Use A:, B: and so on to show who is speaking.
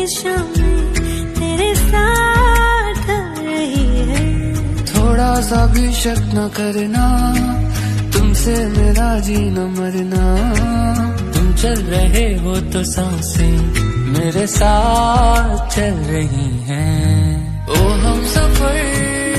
A: शामें तेरे साथ रही है।
B: थोड़ा सा भी शक न करना, तुमसे मेरा जीना मरना। तुम चल रहे हो तो सांसें मेरे साथ चल रही हैं। ओ हम सफर